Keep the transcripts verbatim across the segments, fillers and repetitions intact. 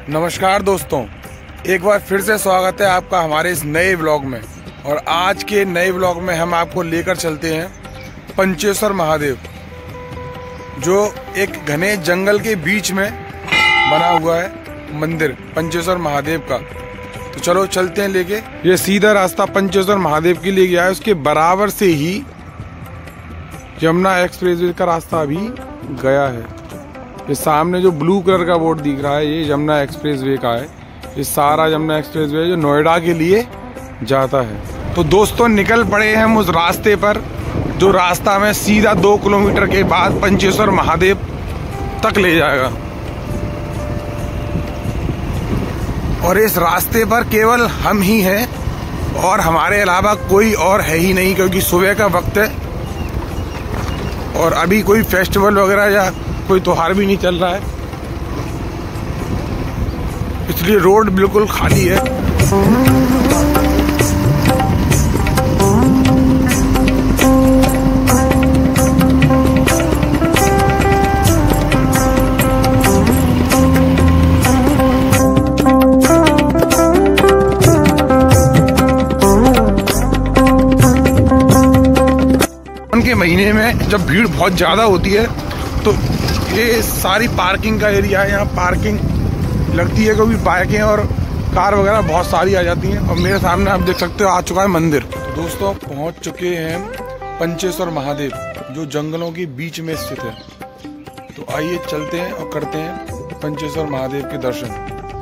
नमस्कार दोस्तों, एक बार फिर से स्वागत है आपका हमारे इस नए व्लॉग में। और आज के नए व्लॉग में हम आपको लेकर चलते हैं पंचेश्वर महादेव, जो एक घने जंगल के बीच में बना हुआ है मंदिर पंचेश्वर महादेव का। तो चलो चलते हैं लेके। ये सीधा रास्ता पंचेश्वर महादेव के लिए गया है, उसके बराबर से ही यमुना एक्सप्रेसवे का रास्ता भी गया है। ये सामने जो ब्लू कलर का बोर्ड दिख रहा है, ये यमुना एक्सप्रेसवे का है। ये सारा यमुना एक्सप्रेसवे जो नोएडा के लिए जाता है। तो दोस्तों निकल पड़े हैं हम उस रास्ते पर, जो रास्ता में सीधा दो किलोमीटर के बाद पंचेश्वर महादेव तक ले जाएगा। और इस रास्ते पर केवल हम ही हैं और हमारे अलावा कोई और है ही नहीं, क्योंकि सुबह का वक्त है और अभी कोई फेस्टिवल वगैरह या कोई त्योहार भी नहीं चल रहा है, इसलिए रोड बिल्कुल खाली है। उनके महीने में जब भीड़ बहुत ज्यादा होती है तो ये सारी पार्किंग का एरिया है, यहाँ पार्किंग लगती है, क्योंकि बाइकें और कार वगैरह बहुत सारी आ जाती हैं। और मेरे सामने आप देख सकते हो आ चुका है मंदिर। तो दोस्तों पहुंच चुके हैं पंचेश्वर महादेव, जो जंगलों के बीच में स्थित है। तो आइए चलते हैं और करते हैं पंचेश्वर महादेव के दर्शन।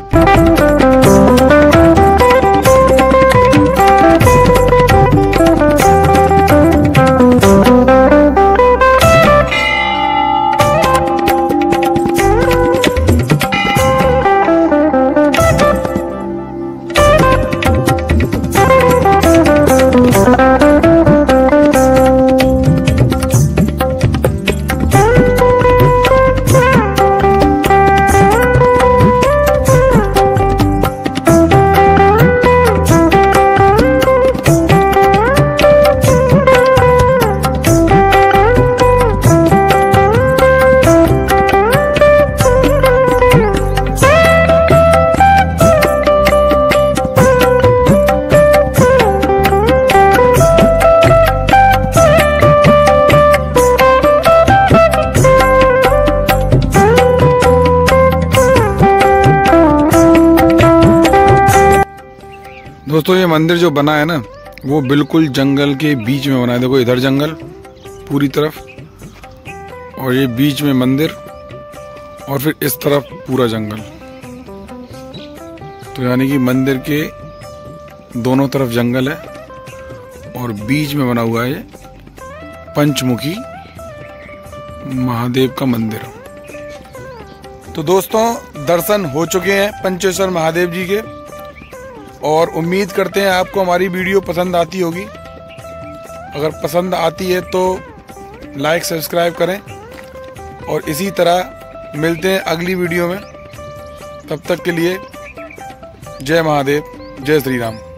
दोस्तों ये मंदिर जो बना है ना, वो बिल्कुल जंगल के बीच में बना है। देखो इधर जंगल पूरी तरफ, और ये बीच में मंदिर, और फिर इस तरफ पूरा जंगल। तो यानी कि मंदिर के दोनों तरफ जंगल है और बीच में बना हुआ है ये पंचमुखी महादेव का मंदिर। तो दोस्तों दर्शन हो चुके हैं पंचेश्वर महादेव जी के, और उम्मीद करते हैं आपको हमारी वीडियो पसंद आती होगी। अगर पसंद आती है तो लाइक सब्सक्राइब करें, और इसी तरह मिलते हैं अगली वीडियो में। तब तक के लिए जय महादेव, जय श्री राम।